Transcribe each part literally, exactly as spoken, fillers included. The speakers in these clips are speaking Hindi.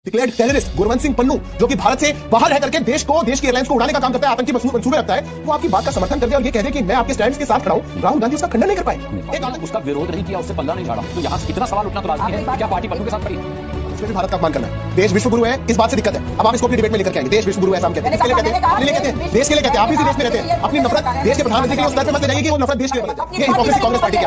डिक्लेयर्ड टेररिस्ट गुरवंत सिंह पन्नू, जो कि भारत से बाहर रह करके देश को, देश की एयरलाइंस को उड़ाने का काम करता है, आतंकी मंसूबे रखता है, वो आपकी बात का समर्थन कर दे और ये कह दे कि मैं आपके स्टैंड के साथ खड़ा हूं, राहुल गांधी उसका खंडन नहीं कर पाए, एक उसका विरोध नहीं किया, उससे पल्ला नहीं झाड़ा, तो यहाँ इतना सवाल उठना तो लाजमी है कि क्या पार्टी पन्नू के साथ खड़ी? इसमें भी भारत का अपमान करना है। देश विश्व गुरु है, इस बात से दिक्कत है। अब आप इसको अपनी डिबेट में लेकर के आएंगे, देश विश्व गुरु है, हम कहते हैं, किसके लिए कहते हैं? अपने लिए कहते हैं, देश के लिए कहते हैं। आप इसी देश में रहते हैं, अपनी नफरत देश के प्रधानमंत्री के लिए उस तरह से मत ले जाइए कि वो नफरत देश के लिए बने। ये हिपोक्रेसी कांग्रेस पार्टी की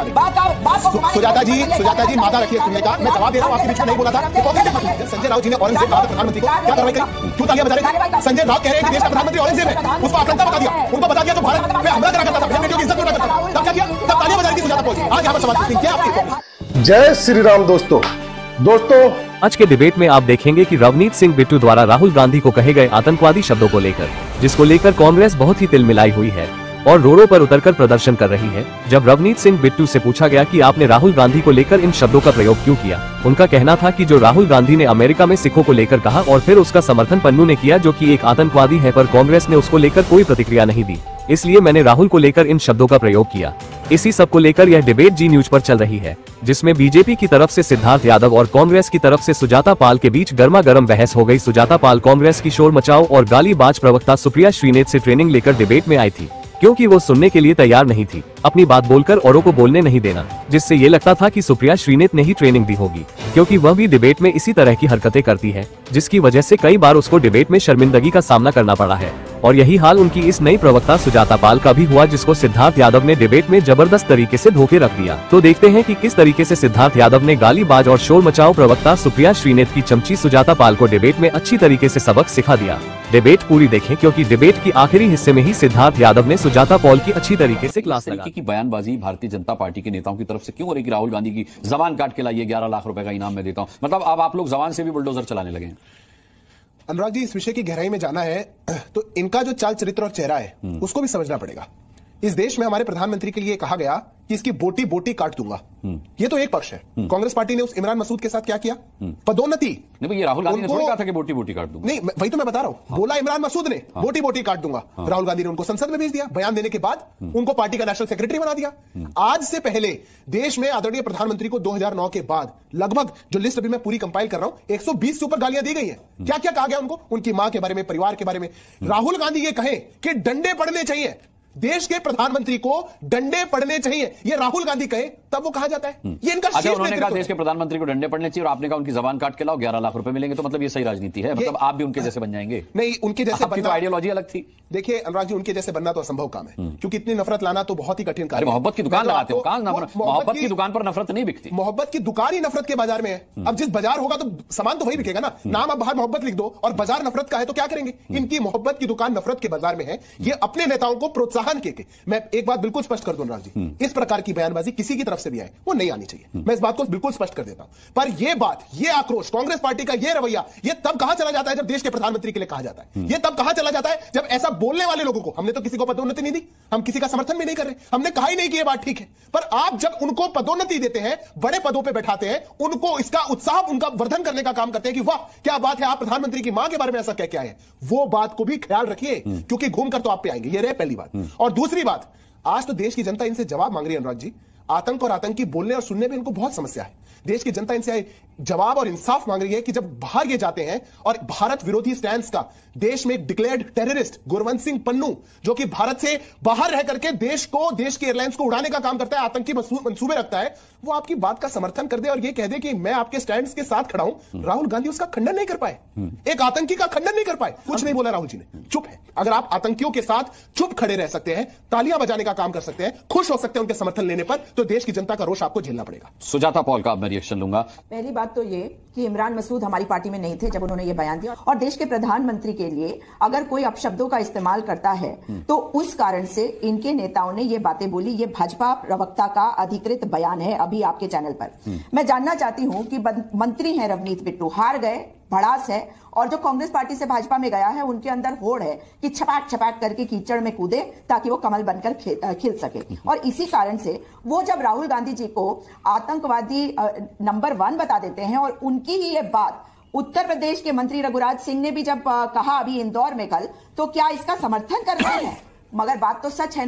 आदत है। सुजाता जी, सुजाता जी माता रखिए सुनने का, मैं जवाब दे रहा हूं, आपके बीच में नहीं बोला था। संजय राउत जी ने औरंगजेब कहा प्रधानमंत्री को, क्या कार्रवाई करी? क्यों तालियां बजा रहे थे? संजय राउत कह रहे हैं कि देश का प्रधानमंत्री औरंगजेब है, उसको आतंकवादी बता दिया, उनको बता दिया तो भारत पे हमला करा करता था, बेटियों की इज्जत लूटा करता था, तब क्या किया? तब तालियां बजा रही थी सुजाता पहुंची। आज यहां पर सवाल पूछते हैं, क्या आपकी? जय श्री राम दोस्तों दोस्तों आज के डिबेट में आप देखेंगे कि रवनीत सिंह बिट्टू द्वारा राहुल गांधी को कहे गए आतंकवादी शब्दों को लेकर, जिसको लेकर कांग्रेस बहुत ही तिलमिलाई हुई है और रोडों पर उतरकर प्रदर्शन कर रही है। जब रवनीत सिंह बिट्टू से पूछा गया कि आपने राहुल गांधी को लेकर इन शब्दों का प्रयोग क्यों किया, उनका कहना था कि जो राहुल गांधी ने अमेरिका में सिखों को लेकर कहा और फिर उसका समर्थन पन्नू ने किया, जो कि एक आतंकवादी है, पर कांग्रेस ने उसको लेकर कोई प्रतिक्रिया नहीं दी, इसलिए मैंने राहुल को लेकर इन शब्दों का प्रयोग किया। इसी सब को लेकर यह डिबेट जी न्यूज पर चल रही है, जिसमें बीजेपी की तरफ से सिद्धार्थ यादव और कांग्रेस की तरफ से सुजाता पाल के बीच गर्मा गर्म बहस हो गई। सुजाता पाल कांग्रेस की शोर मचाओ और गालीबाज प्रवक्ता सुप्रिया श्रीनेत से ट्रेनिंग लेकर डिबेट में आई थी, क्योंकि वो सुनने के लिए तैयार नहीं थी, अपनी बात बोलकर औरों को बोलने नहीं देना, जिससे ये लगता था कि सुप्रिया श्रीनेत ने ही ट्रेनिंग दी होगी, क्योंकि वह भी डिबेट में इसी तरह की हरकतें करती है, जिसकी वजह से कई बार उसको डिबेट में शर्मिंदगी का सामना करना पड़ा है। और यही हाल उनकी इस नई प्रवक्ता सुजाता पाल का भी हुआ, जिसको सिद्धार्थ यादव ने डिबेट में जबरदस्त तरीके से धोखे रख दिया। तो देखते हैं कि किस तरीके से सिद्धार्थ यादव ने गालीबाज और शोर मचाओ प्रवक्ता सुप्रिया श्रीनेत की चमची सुजाता पाल को डिबेट में अच्छी तरीके से सबक सिखा दिया। डिबेट पूरी देखें, क्योंकि डिबेट की आखिरी हिस्से में ही सिद्धार्थ यादव ने सुजाता पाल की अच्छी तरीके से क्लास लगा की बयानबाजी भारतीय जनता पार्टी के नेताओं की तरफ से क्यों हो रही? राहुल गांधी की जबान काट के लाइए, ग्यारह लाख रुपए का इनाम मैं देता हूं, मतलब अब आप लोग जबान से भी बुलडोजर चलाने लगे हैं। अनुराग जी, इस विषय की गहराई में जाना है तो इनका जो चाल चरित्र और चेहरा है उसको भी समझना पड़ेगा। इस देश में हमारे प्रधानमंत्री के लिए कहा गया कि इसकी बोटी बोटी काट दूंगा, ये तो एक पक्ष है। कांग्रेस पार्टी ने उस इमरान मसूद के साथ क्या किया? पदोन्नति। नहीं, ये राहुल गांधी ने थोड़ी कहा था कि बोटी बोटी काट दूंगा। नहीं, वही तो मैं बता रहा हूं। हाँ। बोला इमरान मसूद ने, हाँ। बोटी बोटी काट दूंगा। हाँ। राहुल गांधी ने उनको संसद में भेज दिया, बयान देने के बाद उनको पार्टी का नेशनल सेक्रेटरी बना दिया। आज से पहले देश में आदरणीय प्रधानमंत्री को दो हजार नौ के बाद लगभग, जो लिस्ट अभी मैं पूरी कंपाइल कर रहा हूं, एक सौ बीस से ऊपर गालियां दी गई हैं। क्या क्या कहा गया उनको? उनकी मां के बारे में, परिवार के बारे में। राहुल गांधी ये कहें कि डंडे पड़ने चाहिए, देश के प्रधानमंत्री को डंडे पड़ने चाहिए, ये राहुल गांधी कहे तब वो कहा जाता है। ये इनका अच्छा, उन्होंने कहा देश के प्रधानमंत्री को डंडे पड़ने चाहिए और आपने कहा उनकी जबान काट के लाओ, ग्यारह लाख रुपए मिलेंगे, तो मतलब ये सही राजनीति है? मतलब आप भी उनके जैसे बन जाएंगे? नहीं, उनके जैसे बनना, तो आइडियोलॉजी अलग थी। देखिए अनुराग जी, उनके जैसे बनना तो असंभव काम है, क्योंकि इतनी नफरत लाना तो बहुत ही कठिन काम है। मोहब्बत की दुकान लगाते हो, मोहब्बत की दुकान पर नफरत नहीं बिकती। मोहब्बत की दुकान ही नफरत के बाजार में है। अब जिस बाजार होगा तो सामान तो वही बिकेगा ना। नाम अब बाहर मोहब्बत लिख दो और बाजार नफरत का है तो क्या करेंगे? इनकी मोहब्बत की दुकान नफरत के बाजार में है। ये अपने नेताओं को प्रोत्साहन के, मैं एक बात बिल्कुल स्पष्ट कर दूं अनुराग जी, इस प्रकार की बयानबाजी किसी की तरफ से भी आए वो नहीं आनी चाहिए। मैं इस बात को बिल्कुल स्पष्ट कर देता हूं। पर यह बात, यह आक्रोश, कांग्रेस पार्टी का यह रवैया, यह तब कहां चला जाता है जब देश के प्रधानमंत्री के लिए कहा जाता है। यह तब कहां चला जाता है जब ऐसा बोलने वाले लोगों को, हमने तो किसी को पदोन्नति नहीं दी, हम किसी का समर्थन भी नहीं कर रहे, हमने कहा ही नहीं कि यह बात ठीक है, पर आप जब उनको पदोन्नति देते हैं, बड़े पदों पर बैठाते हैं, उनको इसका उत्साह, उनका वर्धन करने का काम करते हैं कि वाह क्या बात है, आप प्रधानमंत्री की मां के बारे में ऐसा कह के आए हैं, वो बात को भी ख्याल रखिए, क्योंकि घूमकर तो आप पे आएंगे। यह रहे पहली बात। और दूसरी बात, आज तो देश की जनता इनसे जवाब मांग रही है अनुराग जी। आतंक और आतंकी बोलने और सुनने में इनको बहुत समस्या है। देश की जनता इनसे जवाब और इंसाफ मांग रही है कि जब बाहर ये जाते हैं और भारत विरोधी स्टैंड का, देश में एक डिक्लेयर्ड टेररिस्ट गुरवंत सिंह पन्नू, जो कि भारत से बाहर रह करके देश को, देश की एयरलाइंस को उड़ाने का काम करता है, आतंकी मंसूबे रखता है, वो आपकी बात का समर्थन कर दे और ये कह दे कि मैं आपके स्टैंड के साथ खड़ा हूं। राहुल गांधी उसका खंडन नहीं कर पाए, एक आतंकी का खंडन नहीं कर पाए, कुछ नहीं बोला राहुल जी ने, चुप है। अगर आप आतंकियों के साथ चुप खड़े रह सकते हैं, तालियां बजाने का काम कर सकते हैं, खुश हो सकते हैं उनके समर्थन लेने पर, तो देश की जनता का रोष आपको झेलना पड़ेगा। सुजाता पॉल का मैं रिएक्शन लूंगा। पहली बात तो ये कि इमरान मसूद हमारी पार्टी में नहीं थे जब उन्होंने ये बयान दिया, और देश के प्रधानमंत्री के लिए अगर कोई अपशब्दों का इस्तेमाल करता है तो उस कारण से इनके नेताओं ने ये बातें बोली। ये भाजपा प्रवक्ता का अधिकृत बयान है अभी आपके चैनल पर। मैं जानना चाहती हूं कि मंत्री हैं रवनीत बिट्टू, हार गए, भड़ास है, और जो कांग्रेस पार्टी से भाजपा में गया है उनके अंदर होड़ है कि छपाक छपाक करके कीचड़ में कूदे ताकि वो कमल बनकर खिल सके। और इसी कारण से वो जब राहुल गांधी जी को आतंकवादी नंबर वन बता देते हैं, और उनकी ही ये बात उत्तर प्रदेश के मंत्री रघुराज सिंह ने भी जब कहा अभी इंदौर में कल, तो क्या इसका समर्थन कर रहे हैं? मगर बात तो सच है ना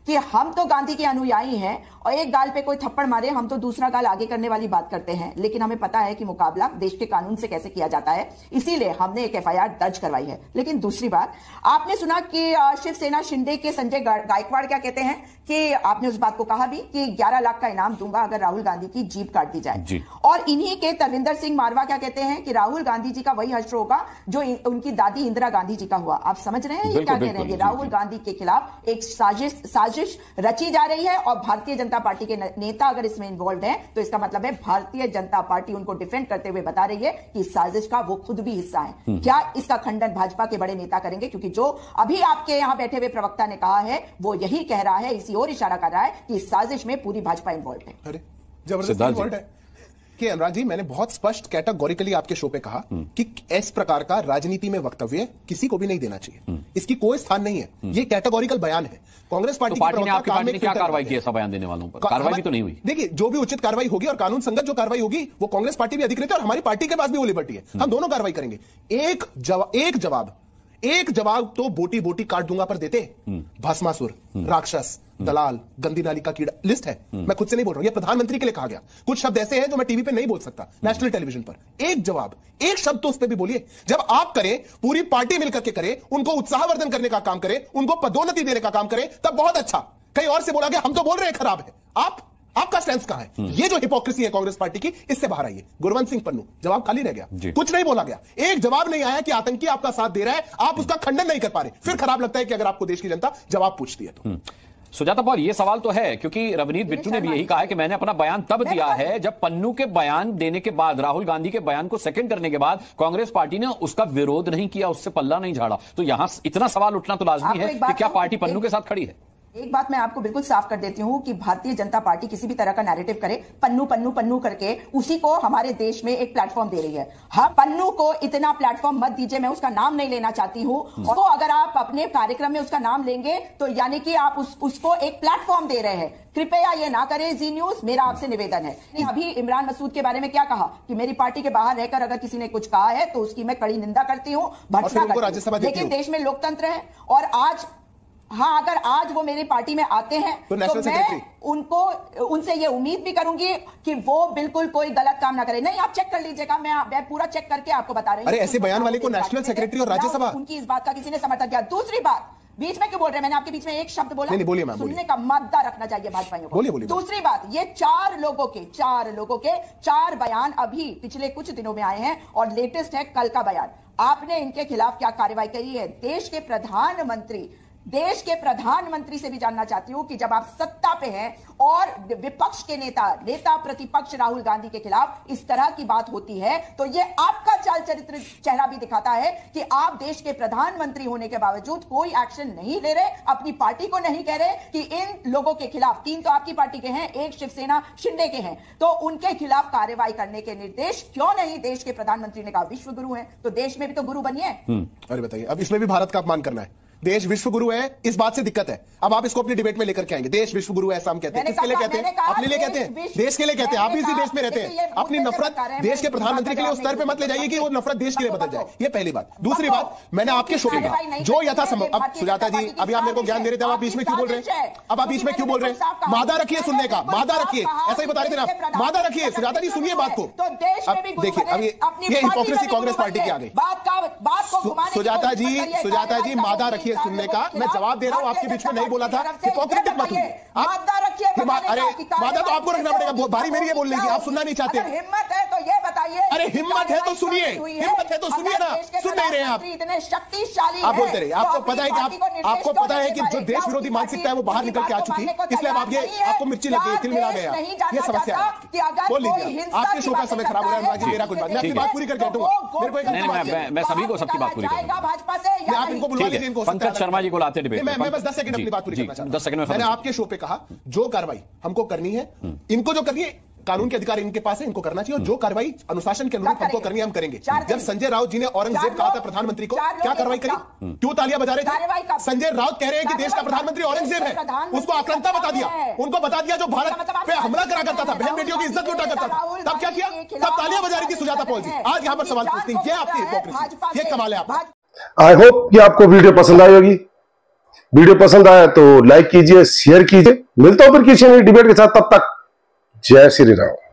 कि हम तो गांधी के अनुयायी हैं और एक गाल पे कोई थप्पड़ मारे हम तो दूसरा गाल आगे करने वाली बात करते हैं, लेकिन हमें पता है कि मुकाबला देश के कानून से कैसे किया जाता है, इसीलिए हमने एक एफआईआर दर्ज करवाई है। लेकिन दूसरी बात, आपने सुना कि शिवसेना शिंदे के संजय गायकवाड़ क्या कहते हैं कि आपने उस बात को कहा भी कि ग्यारह लाख का इनाम दूंगा अगर राहुल गांधी की जीप काट दी जाए, और इन्हीं के तरविंदर सिंह मारवा क्या कहते हैं कि राहुल गांधी जी का वही हश्र होगा जो उनकी दादी इंदिरा गांधी जी का हुआ। आप समझ रहे हैं ये क्या कह रहे हैं? राहुल गांधी के खिलाफ एक साजिश साजिश रची जा रही है और भारतीय जनता पार्टी के नेता अगर इसमें इन्वॉल्व हैं तो इसका मतलब है भारतीय जनता पार्टी उनको डिफेंड करते हुए बता रही है कि इस साजिश का वो खुद भी हिस्सा है। क्या इसका खंडन भाजपा के बड़े नेता करेंगे? क्योंकि जो अभी आपके यहां बैठे हुए प्रवक्ता ने कहा है वो यही कह रहा है, इसी और इशारा कर रहा है कि इस साजिश में पूरी भाजपा इन्वॉल्व है। अरे जबरदस्त इन्वॉल्व है कि अनुराग जी, मैंने बहुत स्पष्ट कैटेगोरिकली आपके शो पे कहा कि इस प्रकार का राजनीति में वक्तव्य किसी को भी नहीं देना चाहिए, इसकी कोई स्थान नहीं है, ये कैटेगोरिकल बयान है। कांग्रेस पार्टी, तो पार्टी ने आपकी पार्टी ने क्या कार्रवाई की ऐसा बयान देने वालों पर? कार्रवाई भी तो नहीं हुई। देखिए, जो भी उचित कार्रवाई होगी और कानून संगत जो कार्रवाई होगी वो कांग्रेस पार्टी भी अधिकृत है और हमारी पार्टी के पास भी वो लिबर्टी है, हम दोनों कार्रवाई करेंगे। एक जवाब एक जवाब एक जवाब तो बोटी बोटी काट दूंगा पर देते भस्मासुर, राक्षस, दलाल, गंदी नाली का कीड़ा, लिस्ट है, मैं खुद से नहीं बोल रहा हूं, ये प्रधानमंत्री के लिए कहा गया। कुछ शब्द ऐसे हैं जो मैं टीवी पे नहीं बोल सकता, नेशनल टेलीविजन पर। एक जवाब, एक शब्द तो उस पर भी बोलिए। जब आप करें, पूरी पार्टी मिलकर के करे, उनको उत्साहवर्धन करने का काम करे, उनको पदोन्नति देने का काम करे, तब बहुत अच्छा। कहीं और से बोला गया हम तो बोल रहे हैं खराब है, आप आपका स्टैंड कहां है? ये जो हिपोक्रेसी है कांग्रेस पार्टी की, इससे बाहर आइए। गुरवंत सिंह पन्नू, जवाब खाली रह गया, कुछ नहीं बोला गया, एक जवाब नहीं आया कि आतंकी आपका साथ दे रहा है, आप उसका खंडन नहीं कर पा रहे। फिर खराब लगता है कि अगर आपको देश की जनता जवाब पूछती है तो। सुजाता पवार, ये सवाल तो है क्योंकि रवनीत बिट्टू ने भी यही कहा है कि मैंने अपना बयान तब दिया है जब पन्नू के बयान देने के बाद, राहुल गांधी के बयान को सेकंड करने के बाद कांग्रेस पार्टी ने उसका विरोध नहीं किया, उससे पल्ला नहीं झाड़ा। तो यहां इतना सवाल उठना तो लाजमी है कि क्या पार्टी पन्नू के साथ खड़ी है? एक बात मैं आपको बिल्कुल साफ कर देती हूं कि भारतीय जनता पार्टी किसी भी तरह का नैरेटिव करे, पन्नू पन्नू पन्नू करके उसी को हमारे देश में एक प्लेटफॉर्म दे रही है। हाँ, पन्नू को इतना प्लेटफॉर्म मत दीजिए, मैं उसका नाम नहीं लेना चाहती हूं। और तो अगर आप अपने कार्यक्रम में उसका नाम लेंगे तो यानी कि आप उस, उसको एक प्लेटफॉर्म दे रहे हैं। कृपया ये ना करें जी न्यूज, मेरा आपसे निवेदन है। अभी इमरान मसूद के बारे में क्या कहा कि मेरी पार्टी के बाहर रहकर अगर किसी ने कुछ कहा है तो उसकी मैं कड़ी निंदा करती हूं, भर्त्सना करती हूं। लेकिन देश में लोकतंत्र है और आज, हाँ, अगर आज वो मेरी पार्टी में आते हैं तो, तो मैं उनको उनसे ये उम्मीद भी करूंगी कि वो बिल्कुल कोई गलत काम ना करे। नहीं, आप चेक कर लीजिएगा, मैं, मैं पूरा चेक करके आपको बता रही हूं। अरे ऐसे बयान वाले को नेशनल सेक्रेटरी और राज्यसभा, उनकी इस बात का किसी ने समर्थन किया। दूसरी बात, बीच में क्यों बोल रहे हैं? मैंने आपके बीच में एक शब्द बोला, नहीं, बोलिए मैम, सुनने का मादा रखना चाहिए भाजपाइयों को। बोलिए बोलिए। दूसरी बात, ये चार लोगों के चार लोगों के चार बयान अभी पिछले कुछ दिनों में आए हैं और लेटेस्ट है कल का बयान। आपने इनके खिलाफ क्या कार्रवाई करी है? देश के प्रधानमंत्री देश के प्रधानमंत्री से भी जानना चाहती हूं कि जब आप सत्ता पे हैं और विपक्ष के नेता नेता प्रतिपक्ष राहुल गांधी के खिलाफ इस तरह की बात होती है तो ये आपका चाल चरित्र चेहरा भी दिखाता है कि आप देश के प्रधानमंत्री होने के बावजूद कोई एक्शन नहीं ले रहे, अपनी पार्टी को नहीं कह रहे कि इन लोगों के खिलाफ, तीन तो आपकी पार्टी के हैं, एक शिवसेना शिंदे के हैं, तो उनके खिलाफ कार्रवाई करने के निर्देश क्यों नहीं? देश के प्रधानमंत्री ने कहा विश्व गुरु है तो देश में भी तो गुरु बनिए। अरे बताइए, अब इसमें भी भारत का अपमान करना है। देश विश्व गुरु है, इस बात से दिक्कत है। अब आप इसको अपनी डिबेट में लेकर के आएंगे, देश विश्व गुरु है ऐसा हम कहते हैं। किसके लिए कहते हैं? अपने लिए कहते हैं, देश के लिए कहते हैं। आप इसी देश में रहते हैं, अपनी नफरत देश के प्रधानमंत्री के लिए उस स्तर पे मत ले जाइए कि वो नफरत देश के लिए बदल जाए। ये पहली बात। दूसरी बात, मैंने आपके शो में कहा जो यथासंभव, अब सुजाता जी अभी आप मेरे को ज्ञान दे रहे थे, आप बीच में क्यों बोल रहे हैं? अब आप बीच में क्यों बोल रहे हैं? मादा रखिए सुनने का, मादा रखिए, ऐसा ही बता रहे थे आप, मादा रखिए। सुजाता जी सुनिए बात को। अब देखिए, अब ये हिपोक्रेसी कांग्रेस पार्टी की आ गई। सुजाता जी सुजाता जी मादा रखिए सुनने का, मैं जवाब दे रहा हूं, आपके बीच में नहीं बोला था। हिपोक्रेटिक मत होइए आप। अरे वादा तो आपको रखना पड़ेगा, भारी मेरी ये बोल रही थी, आप सुनना नहीं चाहते। हिम्मत है तो ये बताइए। अरे हिम्मत है तो सुनिए, हिम्मत है तो सुनिए ना, सुन नहीं रहे हैं आप। इतने शक्तिशाली आप बोलते रहे। आपको पता है कि आप आपको पता है कि जो देश विरोधी मानसिकता है वो बाहर निकल के आ चुकी, इसलिए आप ये आपको मिर्ची लग गई, तिल मिला गया, ये समस्या है। बोल लीजिए, आपके शो का समय खराब हो रहा है, मेरा कुछ बात, मैं आपकी बात पूरी करके दूंगा। मेरे को एक, मैं सभी को सबकी बात पूरी करूंगा। भाजपा से आप इनको बुलवा लीजिए, इनको पंकज शर्मा जी को लाते डिबेट में। मैं बस दस सेकंड अपनी बात पूरी करना चाहता हूं। दस सेकंड में मैंने आपके शो पे कहा जो कार्रवाई हमको करनी है, इनको जो करनी है, कानून के अधिकार इनके पास है, इनको करना चाहिए, और जो कार्रवाई अनुशासन के अनुरूप हमको करनी है हम करेंगे। जब संजय राउत जी ने औरंगजेब कहा था प्रधानमंत्री को, क्या कार्रवाई करी? क्यों तालियां बजा रहे थे? संजय राउत कह रहे हैं कि देश का प्रधानमंत्री औरंगजेब है, उसको आक्रांता बता दिया, उनको बता दिया जो भारत पे हमला करा करता था, बहन बेटियों की इज्जत लूटा करता था। तब क्या किया? तब तालियां बजा रही थी सुजाता पॉल जी। आज यहां पर सवाल पूछती है, ये आपकी हिपोक्रेसी, ये कमाल है आपका। आई होप कि आपको वीडियो पसंद आई होगी। वीडियो पसंद आया तो लाइक कीजिए, शेयर कीजिए। मिलता हूं फिर किसी नई डिबेट के साथ, तब तक जय श्री राम।